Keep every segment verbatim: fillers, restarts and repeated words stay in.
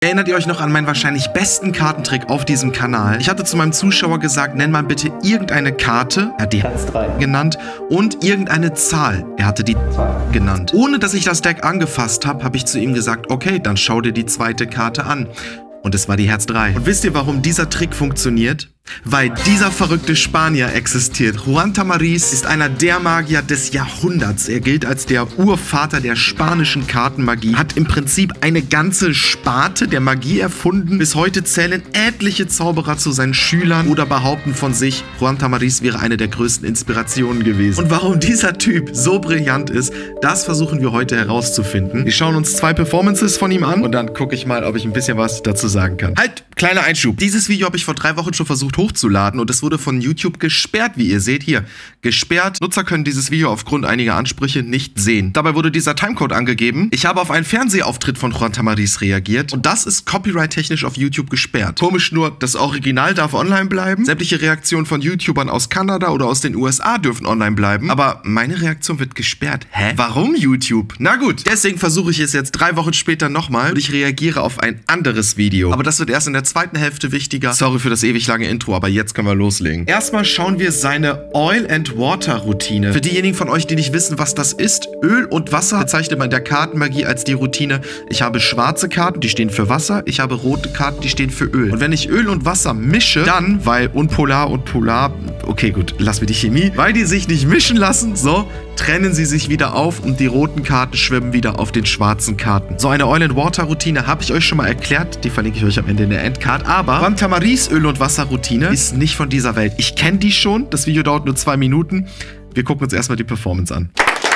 Erinnert ihr euch noch an meinen wahrscheinlich besten Kartentrick auf diesem Kanal? Ich hatte zu meinem Zuschauer gesagt, nenn mal bitte irgendeine Karte, er hat die Herz drei genannt, und irgendeine Zahl, er hatte die zwei genannt. Ohne dass ich das Deck angefasst habe, habe ich zu ihm gesagt, okay, dann schau dir die zweite Karte an. Und es war die Herz drei. Und wisst ihr, warum dieser Trick funktioniert? Weil dieser verrückte Spanier existiert. Juan Tamariz ist einer der Magier des Jahrhunderts. Er gilt als der Urvater der spanischen Kartenmagie. Hat im Prinzip eine ganze Sparte der Magie erfunden. Bis heute zählen etliche Zauberer zu seinen Schülern oder behaupten von sich, Juan Tamariz wäre eine der größten Inspirationen gewesen. Und warum dieser Typ so brillant ist, das versuchen wir heute herauszufinden. Wir schauen uns zwei Performances von ihm an und dann gucke ich mal, ob ich ein bisschen was dazu sagen kann. Halt, kleiner Einschub. Dieses Video habe ich vor drei Wochen schon versucht hochzuladen und es wurde von YouTube gesperrt, wie ihr seht hier. Gesperrt. Nutzer können dieses Video aufgrund einiger Ansprüche nicht sehen. Dabei wurde dieser Timecode angegeben. Ich habe auf einen Fernsehauftritt von Juan Tamariz reagiert und das ist copyright-technisch auf YouTube gesperrt. Komisch nur, das Original darf online bleiben. Sämtliche Reaktionen von YouTubern aus Kanada oder aus den U S A dürfen online bleiben. Aber meine Reaktion wird gesperrt. Hä? Warum YouTube? Na gut, deswegen versuche ich es jetzt drei Wochen später nochmal und ich reagiere auf ein anderes Video. Aber das wird erst in der zweiten Hälfte wichtiger. Sorry für das ewig lange Intro, aber jetzt können wir loslegen. Erstmal schauen wir seine Oil and Water Routine. Für diejenigen von euch, die nicht wissen, was das ist, Öl und Wasser bezeichnet man in der Kartenmagie als die Routine. Ich habe schwarze Karten, die stehen für Wasser. Ich habe rote Karten, die stehen für Öl. Und wenn ich Öl und Wasser mische, dann, weil unpolar und polar, okay gut, lassen wir die Chemie, weil die sich nicht mischen lassen, so, trennen sie sich wieder auf und die roten Karten schwimmen wieder auf den schwarzen Karten. So eine Oil and Water Routine habe ich euch schon mal erklärt, die verlinke ich euch am Ende in der Endcard, aber Juan Tamariz Öl und Wasser Routine ist nicht von dieser Welt. Ich kenne die schon, das Video dauert nur zwei Minuten. Wir gucken uns erstmal die Performance an.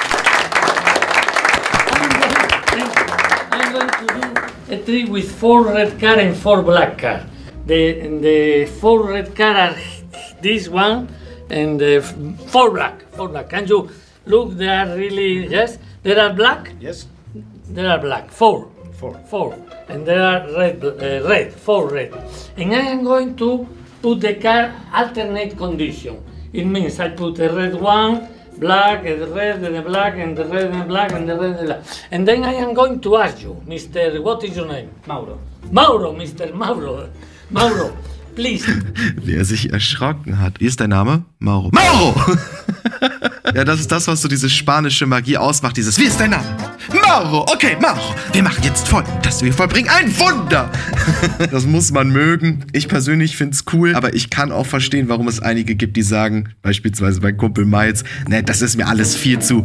I'm going to do a trick with four red cards and four black cards. The, the four red cards are this one and the four black. Four black. Can you look? They are really, yes? There are black? Yes. There are black. Four. Four. Four. And there are red, uh, red. Four red. And I am going to put the card alternate condition. It means I put a red one, black, and the red, and the black, and the red, and black, and the red, and the black. And then I am going to ask you, Mister, what is your name? Mauro. Mauro, Mister Mauro. Mauro, please. Wie er sich erschrocken hat. Wie ist dein Name? Mauro. Mauro! Ja, das ist das, was so diese spanische Magie ausmacht. Dieses, wie ist dein Name? Mauro! Okay, Mauro. Wir machen jetzt Folgendes. Wir vollbringen ein Wunder. Das muss man mögen. Ich persönlich finde es cool, aber ich kann auch verstehen, warum es einige gibt, die sagen, beispielsweise mein Kumpel Miles, ne, das ist mir alles viel zu...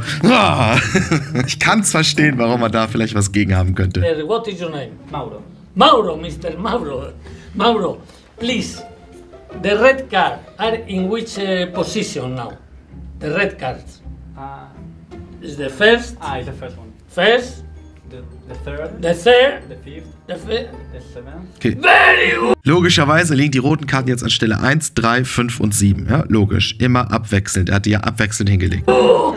Ich kann es verstehen, warum man da vielleicht was gegen haben könnte. What is your name? Mauro. Mauro, Mister Mauro. Mauro, please. The red cards are in which uh, position now? The red cards. Uh, Is the first, ah, it's the first one. first, The, the third. the third, The fifth. the fifth. The seventh. Okay. Very good! Logischerweise liegen die roten Karten jetzt an Stelle eins, drei, fünf und sieben. Ja, logisch. Immer abwechselnd. Er hat die ja abwechselnd hingelegt.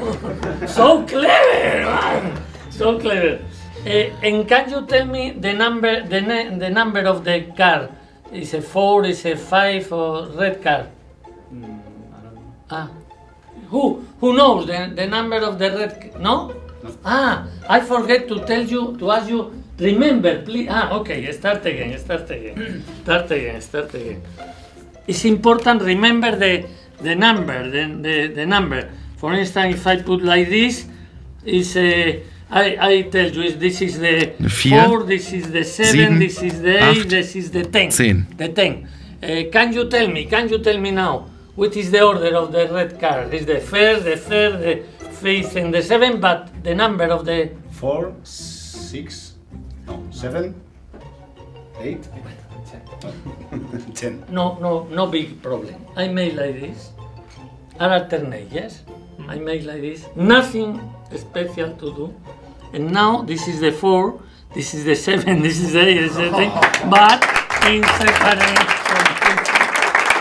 So clever, man! So clever. Uh, and can you tell me the number, the, the number of the card? Is a four, is a five, or red card? Mm, I don't know. Ah, who who knows the, the number of the red? No? No. Ah, I forget to tell you to ask you. Remember, please. Ah, okay. Start again. Start again. Start again. Start again. It's important. Remember the the number. The the, the number. For instance, if I put like this, is a. I, I tell you, this is the Vier, four, this is the seven, sieben, this is the eight, acht, this is the ten. zehn. The ten. Uh, can you tell me, can you tell me now, what is the order of the red card? Is the first, the third, the fifth, and the seventh, but the number of the... Four, six, no, seven, eight, ten. No, no, no big problem. I make like this. I alternate, yes? I make like this. Nothing special to do. And now this is the four, this is the seven, this is the eight, this is the ten, but in separate.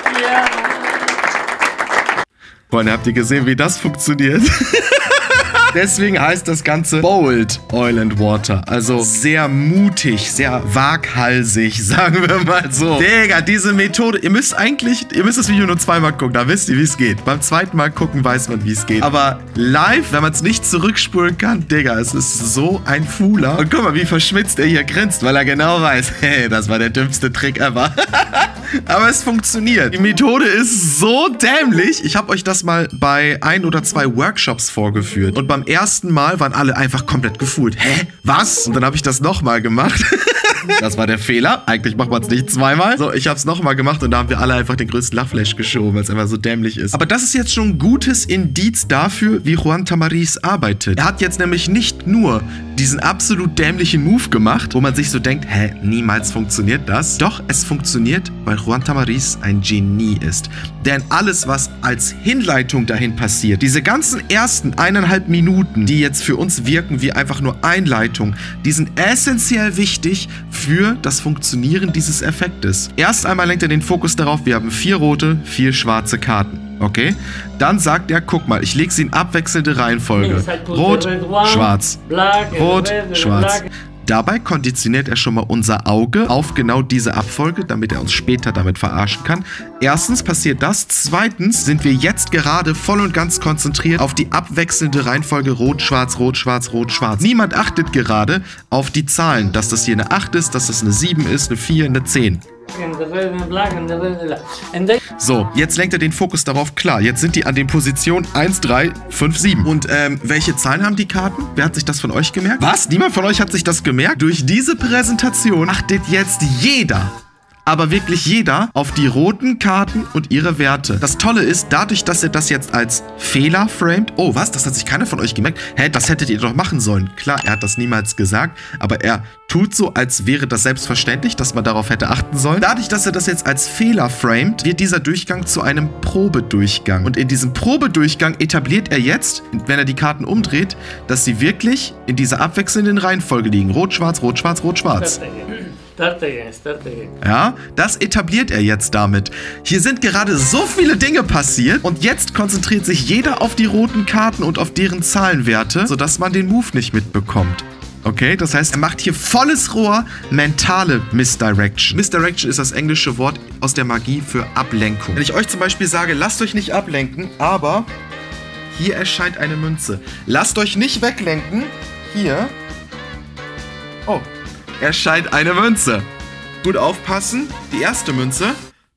Yeah. Freunde, habt ihr gesehen, wie das funktioniert? Deswegen heißt das Ganze Bold Oil and Water. Also sehr mutig, sehr waghalsig, sagen wir mal so. Digga, diese Methode, ihr müsst eigentlich, ihr müsst das Video nur zweimal gucken, da wisst ihr, wie es geht. Beim zweiten Mal gucken weiß man, wie es geht. Aber live, wenn man es nicht zurückspulen kann, Digga, es ist so ein Fuhler. Und guck mal, wie verschmitzt er hier grinst, weil er genau weiß, hey, das war der dümmste Trick ever. Aber es funktioniert. Die Methode ist so dämlich. Ich habe euch das mal bei ein oder zwei Workshops vorgeführt. Und beim ersten Mal waren alle einfach komplett gefühlt. Hä? Was? Und dann habe ich das nochmal gemacht. Das war der Fehler. Eigentlich macht man es nicht zweimal. So, ich habe es nochmal gemacht und da haben wir alle einfach den größten Lachflash geschoben, weil es einfach so dämlich ist. Aber das ist jetzt schon ein gutes Indiz dafür, wie Juan Tamariz arbeitet. Er hat jetzt nämlich nicht nur diesen absolut dämlichen Move gemacht, wo man sich so denkt, hä, niemals funktioniert das. Doch, es funktioniert, weil Juan Tamariz ein Genie ist. Denn alles, was als Hinleitung dahin passiert, diese ganzen ersten eineinhalb Minuten, die jetzt für uns wirken wie einfach nur Einleitung, die sind essentiell wichtig für das Funktionieren dieses Effektes. Erst einmal lenkt er den Fokus darauf, wir haben vier rote, vier schwarze Karten. Okay? Dann sagt er, guck mal, ich lege sie in abwechselnde Reihenfolge. Rot, schwarz, rot, schwarz. Dabei konditioniert er schon mal unser Auge auf genau diese Abfolge, damit er uns später damit verarschen kann. Erstens passiert das. Zweitens sind wir jetzt gerade voll und ganz konzentriert auf die abwechselnde Reihenfolge Rot, Schwarz, Rot, Schwarz, Rot, Schwarz. Niemand achtet gerade auf die Zahlen, dass das hier eine acht ist, dass das eine sieben ist, eine vier, eine zehn. So, jetzt lenkt er den Fokus darauf. Klar, jetzt sind die an den Positionen eins, drei, fünf, sieben. Und ähm, welche Zahlen haben die Karten? Wer hat sich das von euch gemerkt? Was? Niemand von euch hat sich das gemerkt? Durch diese Präsentation achtet jetzt jeder, aber wirklich jeder, auf die roten Karten und ihre Werte. Das Tolle ist, dadurch, dass er das jetzt als Fehler framet. Oh, was? Das hat sich keiner von euch gemerkt? Hä, das hättet ihr doch machen sollen. Klar, er hat das niemals gesagt, aber er tut so, als wäre das selbstverständlich, dass man darauf hätte achten sollen. Dadurch, dass er das jetzt als Fehler framet, wird dieser Durchgang zu einem Probedurchgang. Und in diesem Probedurchgang etabliert er jetzt, wenn er die Karten umdreht, dass sie wirklich in dieser abwechselnden Reihenfolge liegen. Rot, Schwarz, Rot, Schwarz, Rot, Schwarz. Start again, start again. Ja, das etabliert er jetzt damit. Hier sind gerade so viele Dinge passiert und jetzt konzentriert sich jeder auf die roten Karten und auf deren Zahlenwerte, sodass man den Move nicht mitbekommt. Okay, das heißt, er macht hier volles Rohr mentale Misdirection. Misdirection ist das englische Wort aus der Magie für Ablenkung. Wenn ich euch zum Beispiel sage, lasst euch nicht ablenken, aber hier erscheint eine Münze. Lasst euch nicht weglenken, hier. Oh. Erscheint eine Münze. Gut aufpassen. Die erste Münze.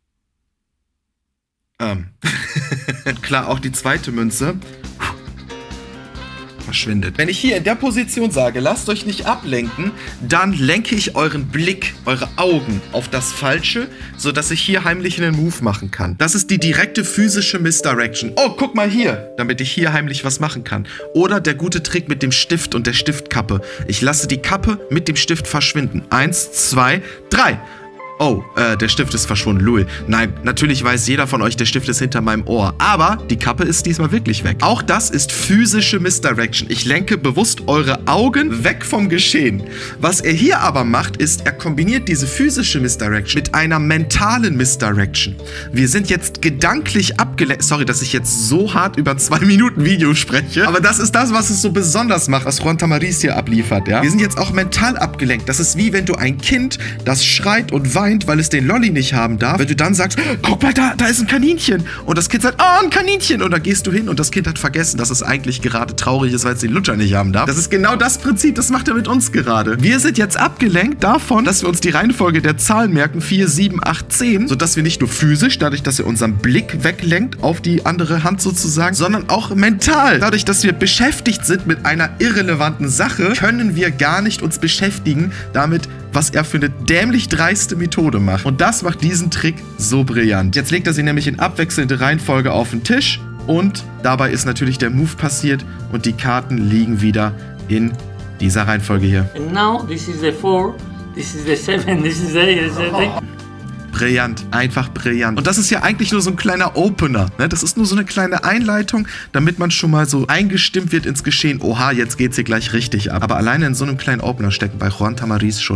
Ähm. Klar, auch die zweite Münze. Verschwindet. Wenn ich hier in der Position sage, lasst euch nicht ablenken, dann lenke ich euren Blick, eure Augen auf das Falsche, sodass ich hier heimlich einen Move machen kann. Das ist die direkte physische Misdirection. Oh, guck mal hier, damit ich hier heimlich was machen kann. Oder der gute Trick mit dem Stift und der Stiftkappe. Ich lasse die Kappe mit dem Stift verschwinden. Eins, zwei, drei. Oh, äh, der Stift ist verschwunden, Louis. Nein, natürlich weiß jeder von euch, der Stift ist hinter meinem Ohr. Aber die Kappe ist diesmal wirklich weg. Auch das ist physische Misdirection. Ich lenke bewusst eure Augen weg vom Geschehen. Was er hier aber macht, ist, er kombiniert diese physische Misdirection mit einer mentalen Misdirection. Wir sind jetzt gedanklich abgelenkt. Sorry, dass ich jetzt so hart über ein zwei Minuten Video spreche. Aber das ist das, was es so besonders macht, was Juan Tamariz hier abliefert, ja? Wir sind jetzt auch mental abgelenkt. Das ist wie wenn du ein Kind, das schreit und weint, weil es den Lolli nicht haben darf, wenn du dann sagst, guck mal, da, da ist ein Kaninchen. Und das Kind sagt, oh, ein Kaninchen. Und dann gehst du hin und das Kind hat vergessen, dass es eigentlich gerade traurig ist, weil es den Lutscher nicht haben darf. Das ist genau das Prinzip, das macht er mit uns gerade. Wir sind jetzt abgelenkt davon, dass wir uns die Reihenfolge der Zahlen merken, vier, sieben, acht, zehn, sodass wir nicht nur physisch, dadurch, dass er unseren Blick weglenkt auf die andere Hand sozusagen, sondern auch mental. Dadurch, dass wir beschäftigt sind mit einer irrelevanten Sache, können wir gar nicht uns beschäftigen damit, was er für eine dämlich dreiste Methode macht. Und das macht diesen Trick so brillant. Jetzt legt er sie nämlich in abwechselnde Reihenfolge auf den Tisch und dabei ist natürlich der Move passiert und die Karten liegen wieder in dieser Reihenfolge hier. And now this is the four, this is the seven, this is the eight, this is the eight. Brillant, einfach brillant. Und das ist ja eigentlich nur so ein kleiner Opener, ne? Das ist nur so eine kleine Einleitung, damit man schon mal so eingestimmt wird ins Geschehen. Oha, jetzt geht's hier gleich richtig ab. Aber alleine in so einem kleinen Opener stecken bei Juan Tamariz schon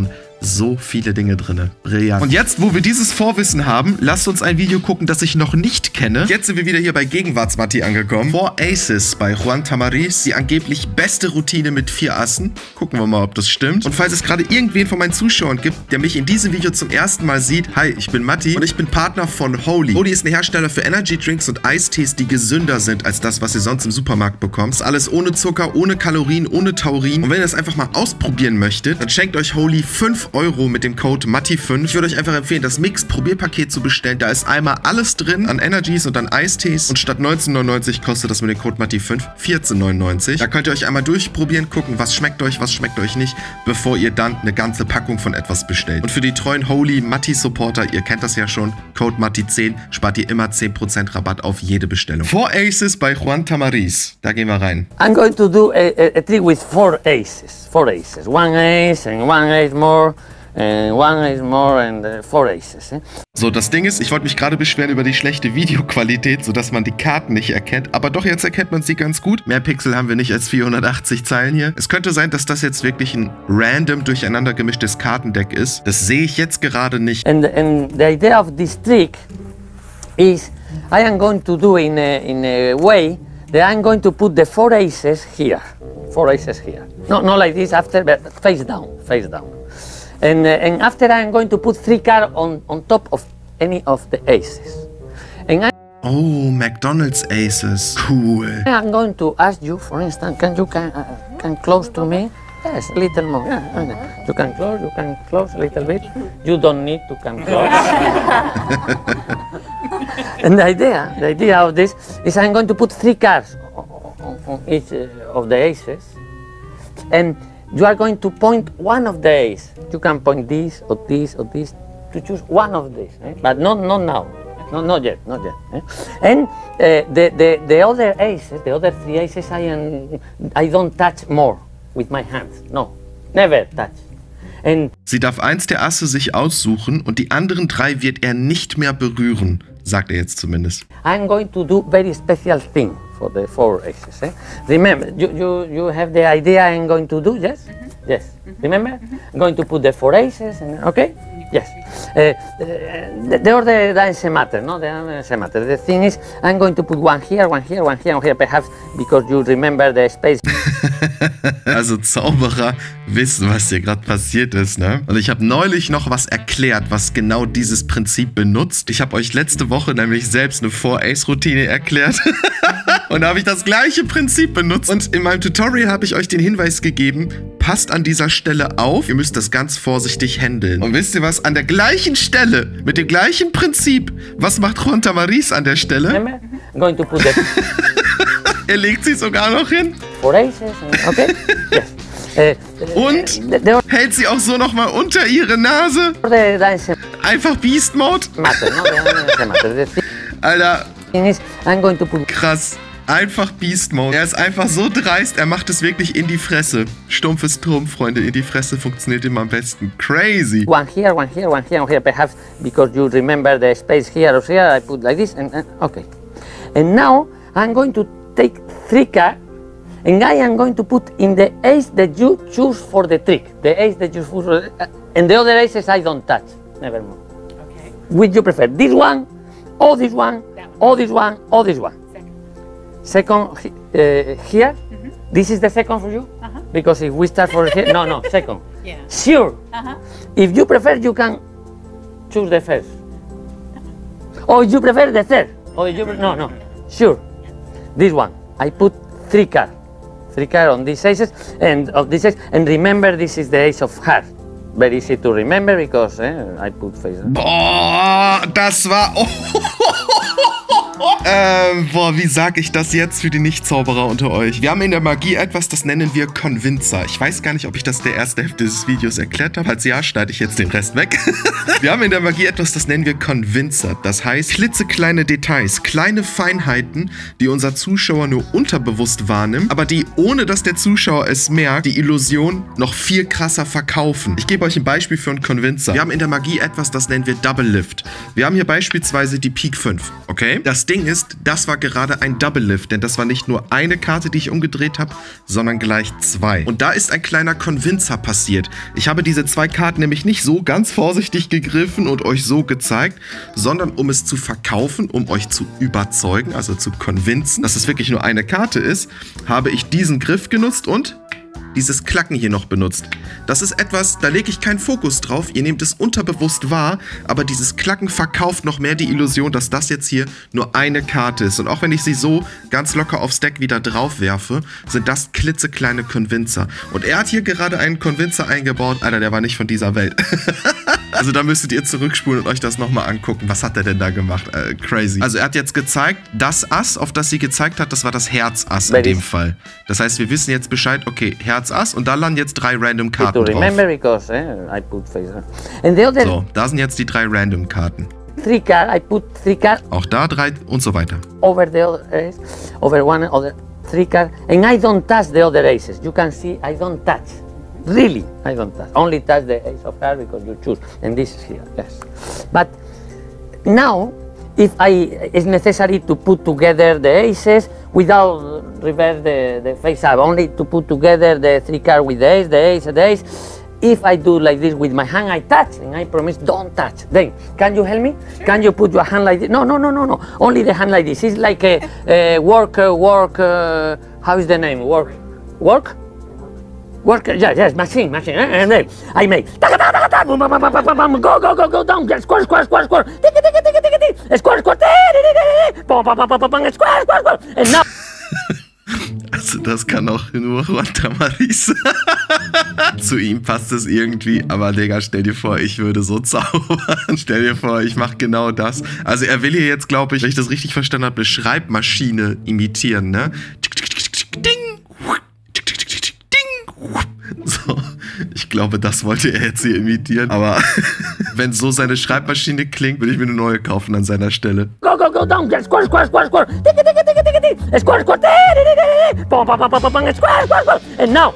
so viele Dinge drin. Brillant. Und jetzt, wo wir dieses Vorwissen haben, lasst uns ein Video gucken, das ich noch nicht kenne. Jetzt sind wir wieder hier bei Gegenwartsmatti angekommen. Four Aces bei Juan Tamariz. Die angeblich beste Routine mit vier Assen. Gucken wir mal, ob das stimmt. Und falls es gerade irgendwen von meinen Zuschauern gibt, der mich in diesem Video zum ersten Mal sieht. Hi, ich bin Matti und ich bin Partner von Holy. Holy ist ein Hersteller für Energy Drinks und Eistees, die gesünder sind als das, was ihr sonst im Supermarkt bekommt. Das ist alles ohne Zucker, ohne Kalorien, ohne Taurin. Und wenn ihr das einfach mal ausprobieren möchtet, dann schenkt euch Holy fünf Euro mit dem Code Matti fünf. Ich würde euch einfach empfehlen, das Mix-Probierpaket zu bestellen. Da ist einmal alles drin an Energies und an Eistees. Und statt neunzehn neunundneunzig kostet das mit dem Code Matti fünf vierzehn neunundneunzig. Da könnt ihr euch einmal durchprobieren, gucken, was schmeckt euch, was schmeckt euch nicht, bevor ihr dann eine ganze Packung von etwas bestellt. Und für die treuen Holy Matti Supporter, ihr kennt das ja schon, Code Matti zehn, spart ihr immer zehn Prozent Rabatt auf jede Bestellung. Four Aces bei Juan Tamariz. Da gehen wir rein. I'm going to do a, a, a trick with four aces. Four aces. One ace and one ace more. And one ace more and uh, four aces. Eh? So, das Ding ist, ich wollte mich gerade beschweren über die schlechte Videoqualität, sodass man die Karten nicht erkennt. Aber doch, jetzt erkennt man sie ganz gut. Mehr Pixel haben wir nicht als vierhundertachtzig Zeilen hier. Es könnte sein, dass das jetzt wirklich ein random durcheinander gemischtes Kartendeck ist. Das sehe ich jetzt gerade nicht. And, and the idea of this trick is I am going to do in a, in a way that I'm going to put the four aces here. Four aces here. No, not like this after, but face down, face down. And, uh, and after I'm going to put three cards on, on top of any of the aces. And I, Oh, McDonald's Aces. Cool. I'm going to ask you, for instance, can you can, uh, can close to me? Yes, a little more. Yeah, okay. You can close, you can close a little bit. You don't need to come close. And the idea, the idea of this is I'm going to put three cards on, on each uh, of the aces. And you are going to point one of the aces. You can point this or this or this to choose one of these, eh? But not, not now. No, not yet, not yet. Eh? And uh, the, the, the other aces, the other three aces, I, am, I don't touch more with my hands. No, never touch. And Sie darf eins der Asse sich aussuchen und die anderen drei wird er nicht mehr berühren, sagt er jetzt zumindest. I'm going to do very special thing for the four aces. Eh? Remember, you, you, you have the idea I'm going to do, yes? Mm-hmm. Yes. Mm-hmm. Remember? Mm-hmm. I'm going to put the four aces, and, okay? Yes. Uh, uh, the, the order doesn't matter, no? The order doesn't matter. The thing is, I'm going to put one here, one here, one here, one here, perhaps because you remember the space. Also Zauberer wissen, was hier gerade passiert ist, ne? Und ich habe neulich noch was erklärt, was genau dieses Prinzip benutzt. Ich habe euch letzte Woche nämlich selbst eine Four Ace Routine erklärt. Und da habe ich das gleiche Prinzip benutzt. Und in meinem Tutorial habe ich euch den Hinweis gegeben, passt an dieser Stelle auf, ihr müsst das ganz vorsichtig handeln. Und wisst ihr was? An der gleichen Stelle, mit dem gleichen Prinzip, was macht Juan Tamariz an der Stelle? Remember? I'm going to put the Er legt sie sogar noch hin. four aces, okay? Yes. Uh, Und the, the hält sie auch so nochmal unter ihre Nase. order doesn't Einfach Beast Mode. matter, no? The order doesn't matter. The Alter, thing is, I'm going to put krass. Einfach Beast Mode. Er ist einfach so dreist, er macht es wirklich in die Fresse. Stumpfes Trumpf, Freunde, in die Fresse funktioniert immer am besten. Crazy. one here, one here, one here, one here. Perhaps because you remember the space here or here, I put like this, and, and okay. And now I'm going to take three cards, and I am going to put in the ace that you choose for the trick. The ace that you choose for the, uh, and the other aces I don't touch, nevermore. Okay. Which you prefer, this one, or this one, or this one, or this one? Second. Second uh, here. Mm-hmm. This is the second for you? Uh-huh. Because if we start for here, no, no, second. Yeah. Sure. Uh-huh. If you prefer, you can choose the first. Or you prefer the third. Or you pre- no, no. Sure. This one. I put three cards. Three cards on these aces and of this ace. And remember, this is the ace of hearts. Very easy to remember because eh, I put face. Boah, das war... Oh. Ähm, boah, wie sag ich das jetzt für die Nicht-Zauberer unter euch? Wir haben in der Magie etwas, das nennen wir Convincer. Ich weiß gar nicht, ob ich das der erste Hälfte des Videos erklärt habe. Falls ja, schneide ich jetzt den Rest weg. Wir haben in der Magie etwas, das nennen wir Convincer. Das heißt, klitzekleine Details, kleine Feinheiten, die unser Zuschauer nur unterbewusst wahrnimmt, aber die, ohne dass der Zuschauer es merkt, die Illusion noch viel krasser verkaufen. Ich gebe euch ein Beispiel für einen Convincer. Wir haben in der Magie etwas, das nennen wir Double Lift. Wir haben hier beispielsweise die Pik fünf, okay? Das Das Ding ist, das war gerade ein Double Lift, denn das war nicht nur eine Karte, die ich umgedreht habe, sondern gleich zwei. Und da ist ein kleiner Convincer passiert. Ich habe diese zwei Karten nämlich nicht so ganz vorsichtig gegriffen und euch so gezeigt, sondern um es zu verkaufen, um euch zu überzeugen, also zu convincen, dass es wirklich nur eine Karte ist, habe ich diesen Griff genutzt und dieses Klacken hier noch benutzt. Das ist etwas, da lege ich keinen Fokus drauf, ihr nehmt es unterbewusst wahr, aber dieses Klacken verkauft noch mehr die Illusion, dass das jetzt hier nur eine Karte ist. Und auch wenn ich sie so ganz locker aufs Deck wieder drauf werfe, sind das klitzekleine Convincer. Und er hat hier gerade einen Convincer eingebaut, Alter, der war nicht von dieser Welt. Also da müsstet ihr zurückspulen und euch das nochmal angucken. Was hat er denn da gemacht? Äh, crazy. Also er hat jetzt gezeigt, das Ass, auf das sie gezeigt hat, das war das Herz-Ass in dem Fall. Das heißt, wir wissen jetzt Bescheid, okay, Herz-Ass und da landen jetzt drei random Karten drauf. Because, eh, I put face. And the other So, da sind jetzt die drei random Karten. three cards, I put three cards Auch da drei und so weiter. over the other ace, over one other three cards, and I don't touch the other aces. You can see I don't touch. Really, I don't touch. Only touch the ace of cards because you choose, and this is here, yes. But now, if I it's necessary to put together the aces without reverse the, the face up, only to put together the three cards with the ace, the ace, the ace. If I do like this with my hand, I touch, and I promise don't touch. Then, can you help me? Can you put your hand like this? No, no, no, no, no. Only the hand like this. It's like a, a work, uh, work. Uh, how is the name? Work, work. Worker, yes, yes, machine, machine, and then I make go, go, go, go down, square, square, square, square, square, square, square, and now. Also das kann auch nur Juan Tamariz. Zu ihm passt es irgendwie, aber Digga, stell dir vor, ich würde so zaubern. Stell dir vor, ich mache genau das. Also er will hier jetzt, glaube ich, wenn ich das richtig verstanden habe, eine Schreibmaschine imitieren, ne? Ding! So, ich glaube, das wollte er jetzt hier imitieren. Aber wenn so seine Schreibmaschine klingt, würde ich mir eine neue kaufen an seiner Stelle. Go, go, go down, square, square, square, square, square, square, square, square, and now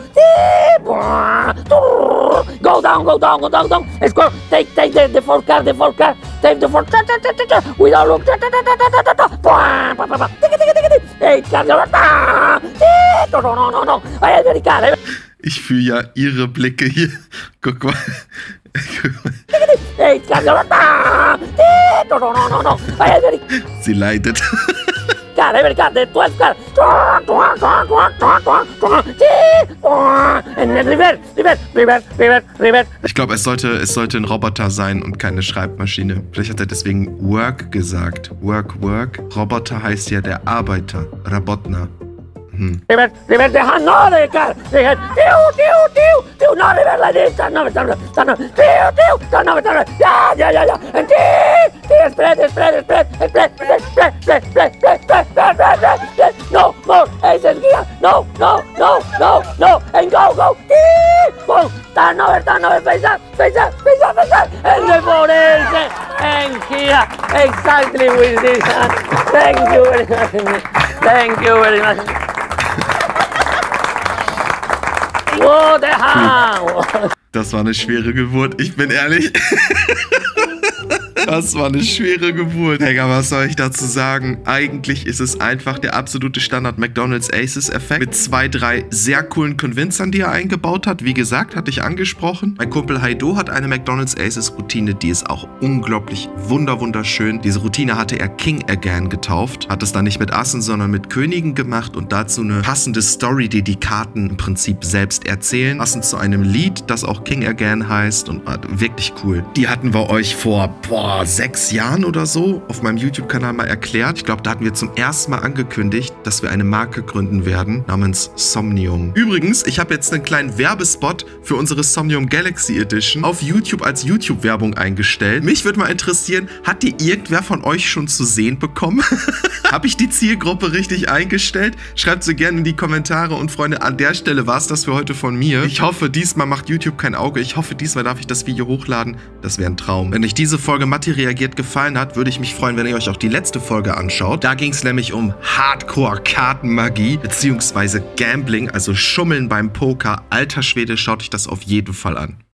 go down, go down, go down, down, square, take, take the, the four card, the four card, take the four, without look, eight cards, no, no, no, no, I had the card. Ich fühle ja ihre Blicke hier. Guck mal. Sie leidet. Ich glaube, es sollte, es sollte ein Roboter sein und keine Schreibmaschine. Vielleicht hat er deswegen Work gesagt. Work, Work. Roboter heißt ja der Arbeiter. Robotner. Hmm. Reverse, reverse the hand, no, the car. They had, tiu, tiu, tiu, tiu, no, reverse like this, turn over, turn over, turn over, tiu, tiu, turn over, turn over, yeah, yeah, yeah, yeah, and tiu, tiu, spread, spread, spread, spread, spread, spread, spread, spread, spread, spread, spread, spread, spread, spread, no more aces here, no, no, no, no, no, and go, go, tiu, go, turn over, turn over, face up, face up, face up, face up, and the four aces, and here, exactly with this hand. Thank you very much, thank you very much. Oh, der Hahn! Das war eine schwere Geburt, ich bin ehrlich. Das war eine schwere Geburt. Digga, was soll ich dazu sagen? Eigentlich ist es einfach der absolute Standard McDonald's Aces Effekt mit zwei, drei sehr coolen Convincern, die er eingebaut hat. Wie gesagt, hatte ich angesprochen. Mein Kumpel Haido hat eine McDonald's Aces Routine, die ist auch unglaublich wunder wunderschön. Diese Routine hatte er King Again getauft. Hat es dann nicht mit Assen, sondern mit Königen gemacht und dazu eine passende Story, die die Karten im Prinzip selbst erzählen. Passend zu einem Lied, das auch King Again heißt und äh, wirklich cool. Die hatten wir euch vor, boah, sechs Jahren oder so auf meinem YouTube-Kanal mal erklärt. Ich glaube, da hatten wir zum ersten Mal angekündigt, dass wir eine Marke gründen werden namens Somnium. Übrigens, ich habe jetzt einen kleinen Werbespot für unsere Somnium Galaxy Edition auf YouTube als YouTube-Werbung eingestellt. Mich würde mal interessieren, hat die irgendwer von euch schon zu sehen bekommen? Habe ich die Zielgruppe richtig eingestellt? Schreibt sie gerne in die Kommentare und Freunde, an der Stelle war es das für heute von mir. Ich hoffe, diesmal macht YouTube kein Auge. Ich hoffe, diesmal darf ich das Video hochladen. Das wäre ein Traum. Wenn euch diese Folge Matti reagiert gefallen hat, würde ich mich freuen, wenn ihr euch auch die letzte Folge anschaut. Da ging es nämlich um Hardcore-Kartenmagie beziehungsweise Gambling, also Schummeln beim Poker. Alter Schwede, schaut euch das auf jeden Fall an.